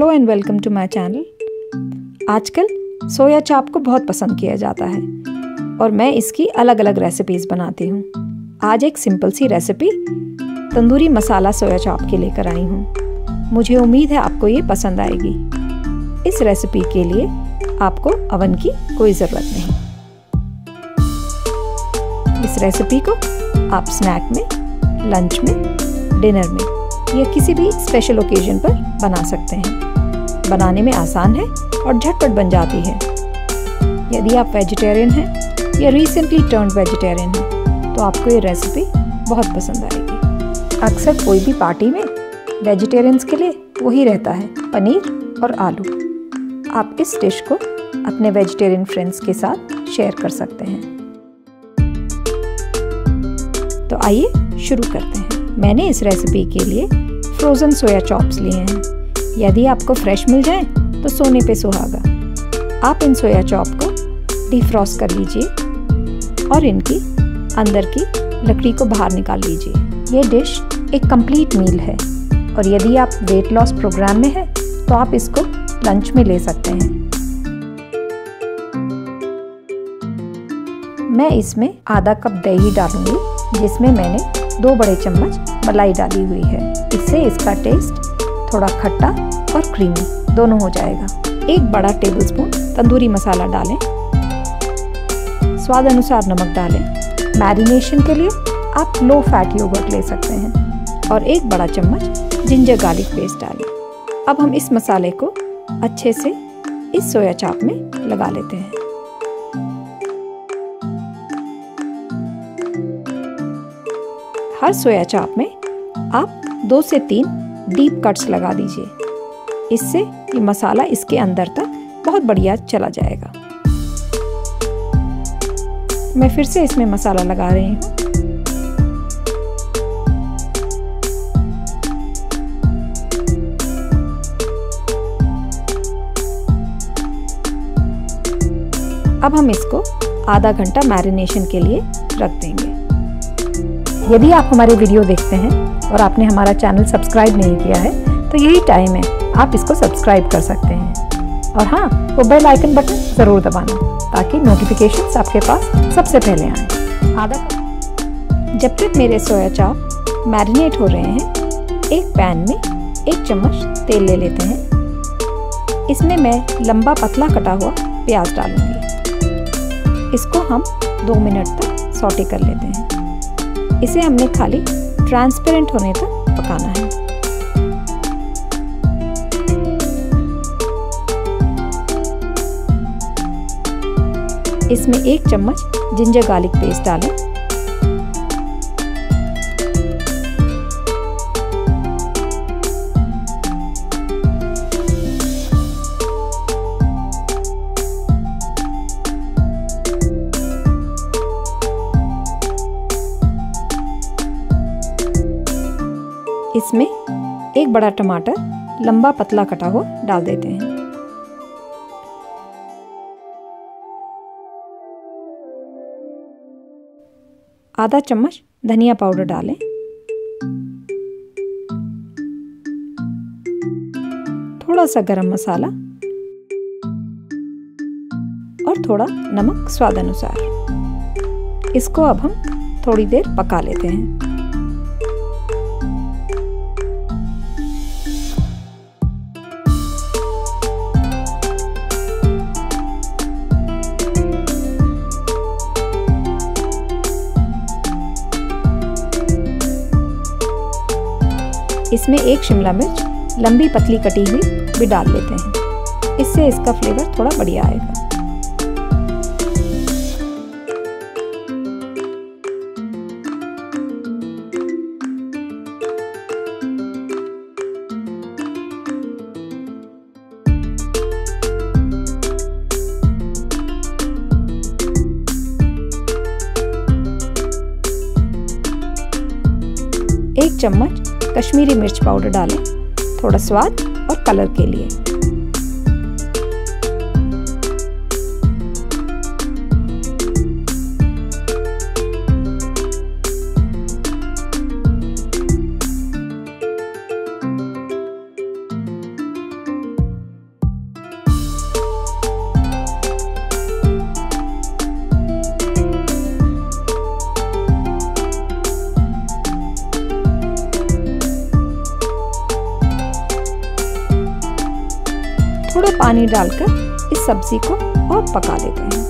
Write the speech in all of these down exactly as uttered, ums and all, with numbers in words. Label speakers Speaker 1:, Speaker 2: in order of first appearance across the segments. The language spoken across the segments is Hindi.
Speaker 1: Hello and welcome to my channel. आजकल सोया चाप को बहुत पसंद किया जाता है और मैं इसकी अलग अलग रेसिपीज़ बनाती हूँ। आज एक सिंपल सी रेसिपी तंदूरी मसाला सोया चाप की लेकर आई हूँ। मुझे उम्मीद है आपको ये पसंद आएगी। इस रेसिपी के लिए आपको अवन की कोई ज़रूरत नहीं। इस रेसिपी को आप स्नैक में, लंच में, डिनर में या किसी भी स्पेशल ओकेजन पर बना सकते हैं। बनाने में आसान है और झटपट बन जाती है। यदि आप वेजिटेरियन हैं या रिसेंटली टर्न्ड वेजिटेरियन हैं तो आपको ये रेसिपी बहुत पसंद आएगी। अक्सर कोई भी पार्टी में वेजिटेरियंस के लिए वही रहता है, पनीर और आलू। आप इस डिश को अपने वेजिटेरियन फ्रेंड्स के साथ शेयर कर सकते हैं। तो आइए शुरू करते हैं। मैंने इस रेसिपी के लिए फ्रोज़न सोया चॉप्स लिए हैं। यदि आपको फ्रेश मिल जाए तो सोने पे सुहागा। आप इन सोया चॉप को डिफ्रॉस्ट कर लीजिए और इनकी अंदर की लकड़ी को बाहर निकाल लीजिए। ये डिश एक कंप्लीट मील है और यदि आप वेट लॉस प्रोग्राम में हैं तो आप इसको लंच में ले सकते हैं। मैं इसमें आधा कप दही डालूंगी जिसमें मैंने दो बड़े चम्मच मलाई डाली हुई है। इससे इसका टेस्ट थोड़ा खट्टा और क्रीमी दोनों हो जाएगा। एक बड़ा टेबलस्पून तंदूरी मसाला डालें। स्वाद अनुसार नमक डालें। मैरिनेशन के लिए आप लो फैट योगर्ट ले सकते हैं और एक बड़ा चम्मच जिंजर गार्लिक पेस्ट डालें। अब हम इस मसाले को अच्छे से इस सोया चाप में लगा लेते हैं। हर सोया चाप में आप दो से तीन डीप कट्स लगा दीजिए। इससे ये मसाला इसके अंदर तक बहुत बढ़िया चला जाएगा। मैं फिर से इसमें मसाला लगा रही हूँ। अब हम इसको आधा घंटा मैरिनेशन के लिए रख देंगे। यदि आप हमारे वीडियो देखते हैं और आपने हमारा चैनल सब्सक्राइब नहीं किया है तो यही टाइम है, आप इसको सब्सक्राइब कर सकते हैं। और हाँ, वो बेल आइकन बटन ज़रूर दबाना ताकि नोटिफिकेशंस आपके पास सबसे पहले आएँ। आधा कप। जब तक मेरे सोया चाप मैरिनेट हो रहे हैं, एक पैन में एक चम्मच तेल ले लेते हैं। इसमें मैं लंबा पतला कटा हुआ प्याज डालूंगी। इसको हम दो मिनट तक सौटे कर लेते हैं। इसे हमने खाली ट्रांसपेरेंट होने तक पकाना है। इसमें एक चम्मच जिंजर गार्लिक पेस्ट डालें। इसमें एक बड़ा टमाटर लंबा पतला कटा हुआ डाल देते हैं। आधा चम्मच धनिया पाउडर डालें। थोड़ा सा गरम मसाला और थोड़ा नमक स्वाद अनुसार। इसको अब हम थोड़ी देर पका लेते हैं। इसमें एक शिमला मिर्च लंबी पतली कटी हुई भी डाल लेते हैं। इससे इसका फ्लेवर थोड़ा बढ़िया आएगा। एक चम्मच कश्मीरी मिर्च पाउडर डालें, थोड़ा स्वाद और कलर के लिए। पानी डालकर इस सब्ज़ी को और पका लेते हैं।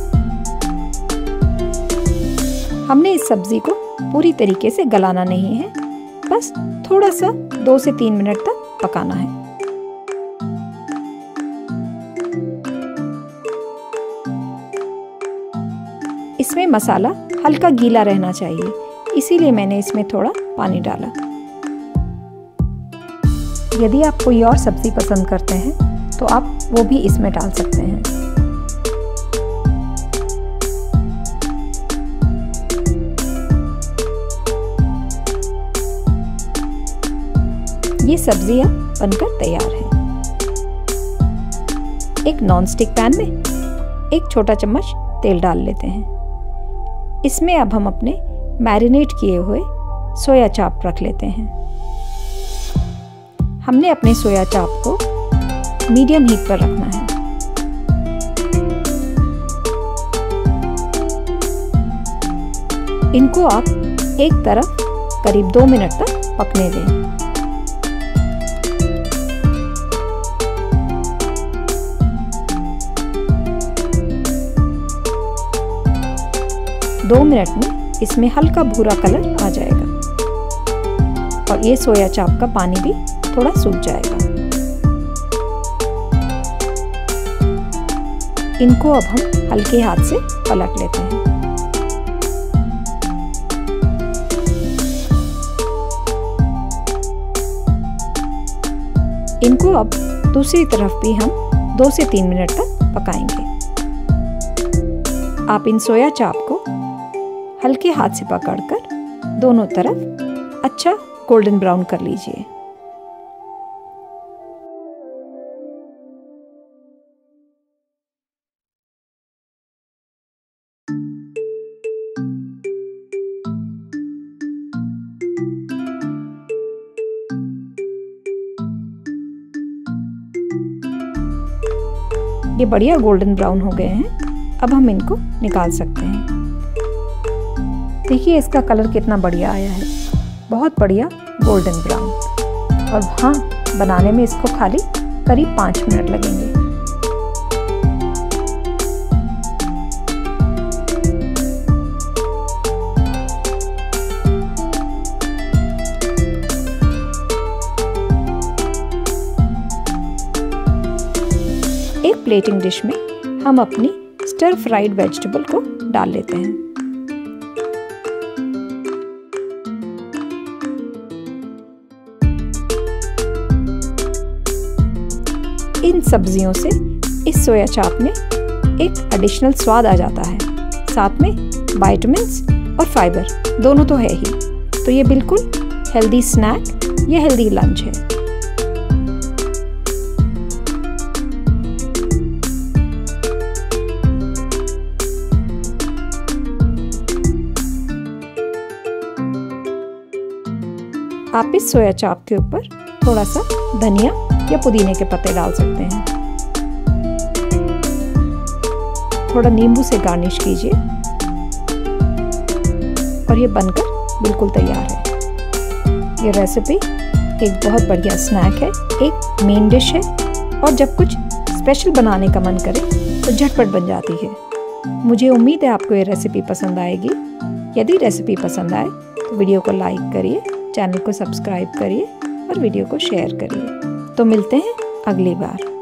Speaker 1: हमने इस सब्ज़ी को पूरी तरीके से गलाना नहीं है, बस थोड़ा सा दो से तीन मिनट तक पकाना है। इसमें मसाला हल्का गीला रहना चाहिए, इसीलिए मैंने इसमें थोड़ा पानी डाला। यदि आप कोई और सब्ज़ी पसंद करते हैं तो आप वो भी इसमें डाल सकते हैं। ये सब्जियां बनकर तैयार है। एक नॉनस्टिक पैन में एक छोटा चम्मच तेल डाल लेते हैं। इसमें अब हम अपने मैरिनेट किए हुए सोया चाप रख लेते हैं। हमने अपने सोया चाप को मीडियम हीट पर रखना है। इनको आप एक तरफ करीब दो मिनट तक पकने दें। दो मिनट में इसमें हल्का भूरा कलर आ जाएगा और ये सोया चाप का पानी भी थोड़ा सूख जाएगा। इनको अब हम हल्के हाथ से पलट लेते हैं। इनको अब दूसरी तरफ भी हम दो से तीन मिनट तक पकाएंगे। आप इन सोया चाप को हल्के हाथ से पकड़कर दोनों तरफ अच्छा गोल्डन ब्राउन कर लीजिए। ये बढ़िया गोल्डन ब्राउन हो गए हैं। अब हम इनको निकाल सकते हैं। देखिए इसका कलर कितना बढ़िया आया है, बहुत बढ़िया गोल्डन ब्राउन। और हाँ, बनाने में इसको खाली करीब पाँच मिनट लगेंगे। एक प्लेटिंग डिश में हम अपनी स्टर फ्राइड वेजिटेबल को डाल लेते हैं। इन सब्जियों से इस सोया चाप में एक एडिशनल स्वाद आ जाता है, साथ में विटामिन्स और फाइबर दोनों तो है ही, तो ये बिल्कुल हेल्दी स्नैक या हेल्दी लंच है। आप इस सोया चाप के ऊपर थोड़ा सा धनिया या पुदीने के पत्ते डाल सकते हैं। थोड़ा नींबू से गार्निश कीजिए और ये बनकर बिल्कुल तैयार है। ये रेसिपी एक बहुत बढ़िया स्नैक है, एक मेन डिश है और जब कुछ स्पेशल बनाने का मन करे तो झटपट बन जाती है। मुझे उम्मीद है आपको ये रेसिपी पसंद आएगी। यदि रेसिपी पसंद आए तो वीडियो को लाइक करिए, चैनल को सब्सक्राइब करिए और वीडियो को शेयर करिए। तो मिलते हैं अगली बार।